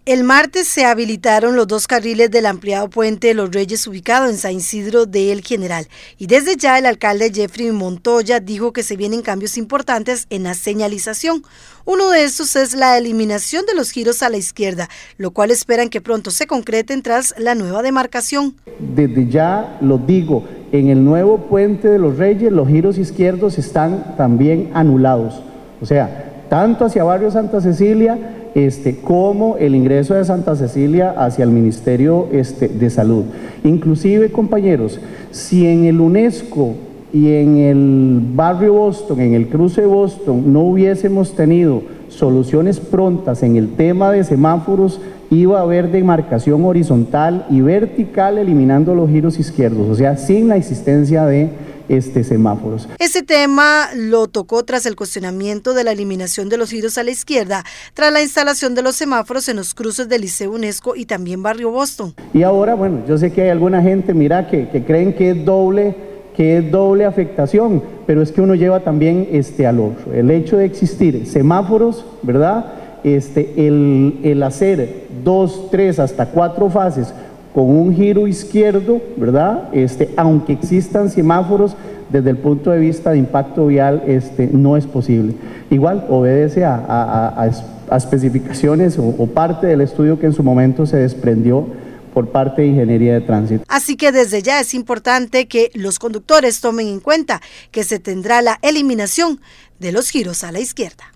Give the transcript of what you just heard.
El martes se habilitaron los 2 carriles del ampliado Puente de los Reyes ubicado en San Isidro de El General y desde ya el alcalde Jeffrey Montoya dijo que se vienen cambios importantes en la señalización. Uno de estos es la eliminación de los giros a la izquierda, lo cual esperan que pronto se concreten tras la nueva demarcación. Desde ya lo digo, en el nuevo Puente de los Reyes los giros izquierdos están también anulados, o sea, tanto hacia Barrio Santa Cecilia como el ingreso de Santa Cecilia hacia el Ministerio de Salud. Inclusive, compañeros, si en el UNESCO y en el barrio Boston, en el cruce de Boston, no hubiésemos tenido soluciones prontas en el tema de semáforos, iba a haber demarcación horizontal y vertical eliminando los giros izquierdos, o sea, sin la existencia de semáforos. Este tema lo tocó tras el cuestionamiento de la eliminación de los giros a la izquierda, tras la instalación de los semáforos en los cruces del Liceo UNESCO y también barrio Boston. Y ahora, bueno, yo sé que hay alguna gente, mira, que creen que es doble afectación, pero es que uno lleva también al otro. El hecho de existir semáforos, ¿verdad? El hacer 2, 3, hasta 4 fases con un giro izquierdo, ¿verdad? Aunque existan semáforos, desde el punto de vista de impacto vial, no es posible. Igual obedece a especificaciones o parte del estudio que en su momento se desprendió por parte de Ingeniería de Tránsito. Así que desde ya es importante que los conductores tomen en cuenta que se tendrá la eliminación de los giros a la izquierda.